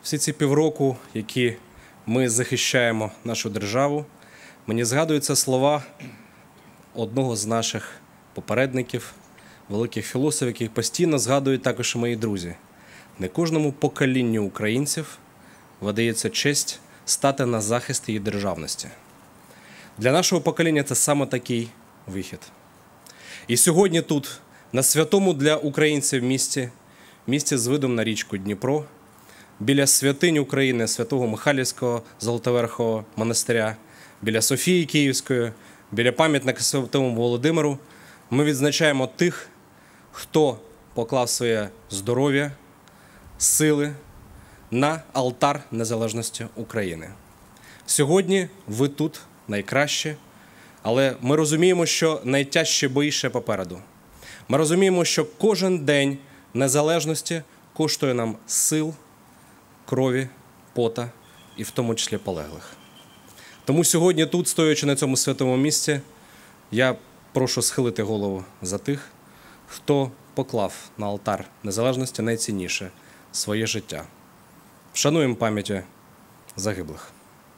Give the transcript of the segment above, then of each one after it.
Всі ці півроку, які ми захищаємо нашу державу, мені згадуються слова одного з наших попередників, великих філософів, яких постійно згадують також і мої друзі. Не кожному поколінню українців видається честь стати на захист її державності. Для нашого покоління це саме такий вихід. І сьогодні тут, на святому для українців місті з видом на річку Дніпро, біля святинь України, Святого Михайлівського Золотоверхового монастиря, біля Софії Київської, біля пам'ятника Святому Володимиру, ми відзначаємо тих, хто поклав своє здоров'я, сили на алтар незалежності України. Сьогодні ви тут найкраще, але ми розуміємо, що найтяжчі бої ще попереду. Ми розуміємо, що кожен день незалежності коштує нам сил, крові, пота і в тому числі полеглих. Тому сьогодні тут, стоячи на цьому святому місці, я прошу схилити голову за тих, хто поклав на алтар незалежності найцінніше – своє життя. Вшануємо пам'яті загиблих.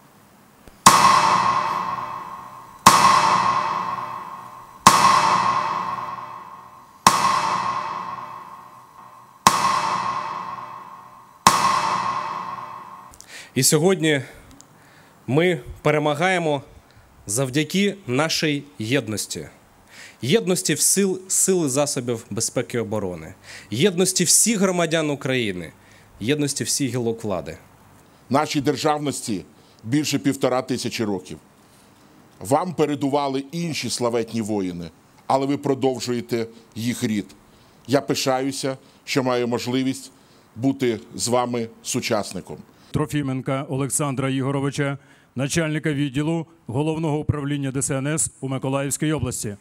І сьогодні ми перемагаємо завдяки нашій єдності. Єдності сил і засобів безпеки і оборони. Єдності всіх громадян України. Єдності всіх гілок влади. Нашій державності більше 1500 років. Вам передували інші славетні воїни, але ви продовжуєте їх рід. Я пишаюся, що маю можливість бути з вами сучасником. Трофіменка Олександра Ігоровича, начальника відділу Головного управління ДСНС у Миколаївській області.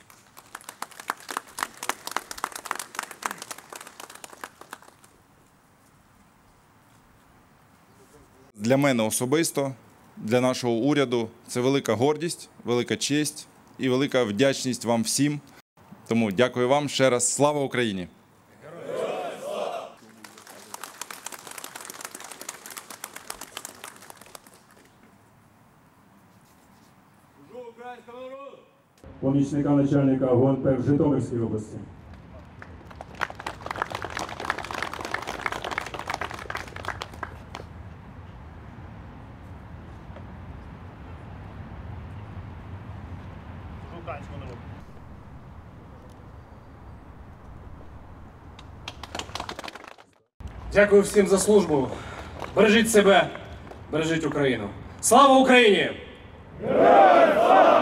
Для мене особисто, для нашого уряду це велика гордість, велика честь і велика вдячність вам всім. Тому дякую вам ще раз. Слава Україні! Помічника начальника ГУНП в Житомирській області. Дякую всім за службу. Бережіть себе, бережіть Україну. Слава Україні! Героям слава!